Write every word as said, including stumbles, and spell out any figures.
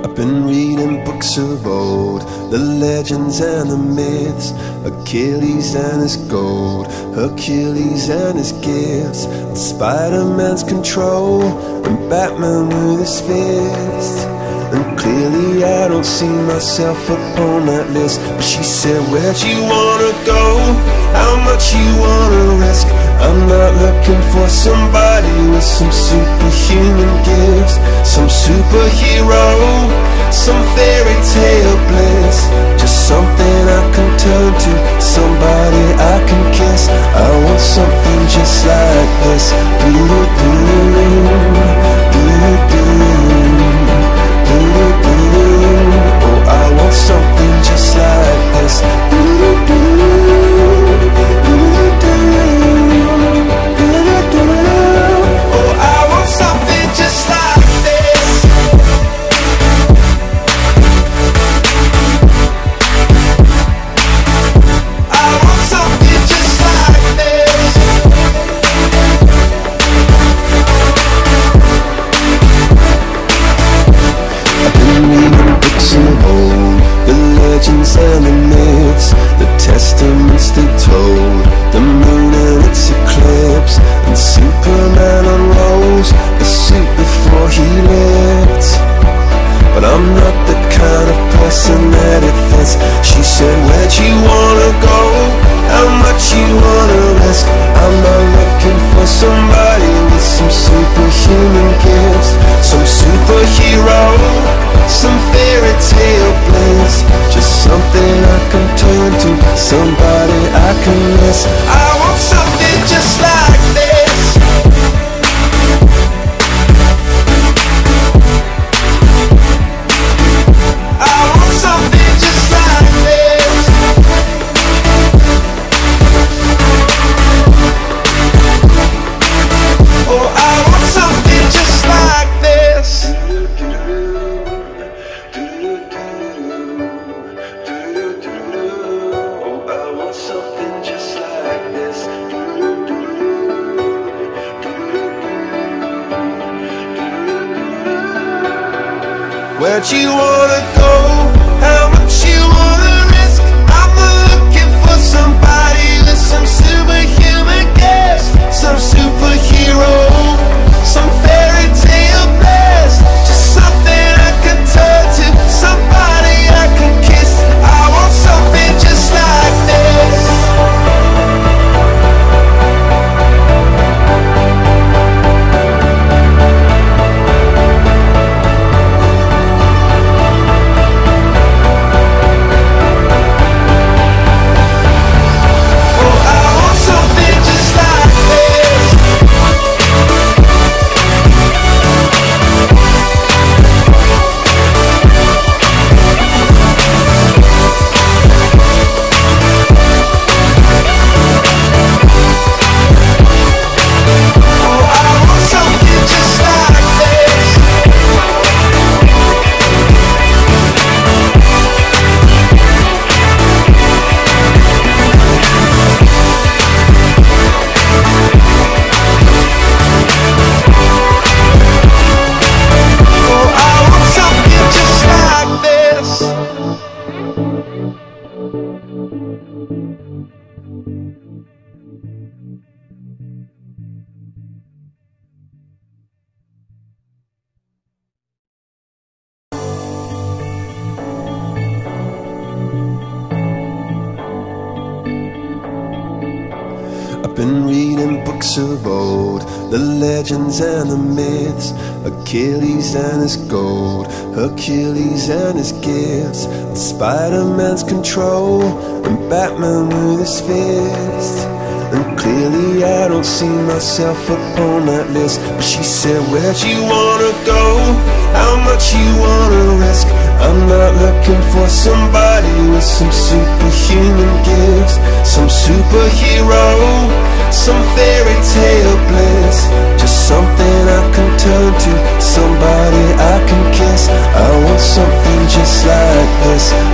I've been reading books of old, the legends and the myths, Achilles and his gold, Hercules and his gifts, and Spider-Man's control, and Batman with his fists. And clearly I don't see myself upon that list. But she said, where'd you wanna go? How much you wanna risk? I'm not looking for somebody with some superhuman gifts, some superhero, some fairy tale bliss. Just something I can turn to, somebody I can kiss. I want something just like this. Doo-doo-doo, doo-doo-doo. Oh, I want something just like this. Oh, I want something just like this. I want something just like this. I've been reading books of old, the legends and the myths, the testaments they told, the moon and its eclipse, and Superman unrolls the suit before he lived. But I'm not the kind of person that it fits. She said, where'd you wanna go? How much you wanna risk? I'm not looking for somebody with some superhuman gifts, some superhero, some fairy tale bliss. Just something I can turn to, somebody I can miss. I want something just like this. Where'd you wanna go? How much you wanna risk? I'm looking for somebody with some superhuman gifts, some superhero, some fairy tale bliss. Just something I can turn to, somebody I can kiss. I want something just like this. Been reading books of old, the legends and the myths, Achilles and his gold, Hercules and his gifts, and Spider-Man's control, and Batman with his fists. And clearly I don't see myself upon that list. But she said, where'd you wanna go? How much you wanna risk? I'm not looking for somebody with some superhuman gifts, some superhero, some fairy tale bliss. Just something I can turn to, somebody I can kiss. I want something just like this.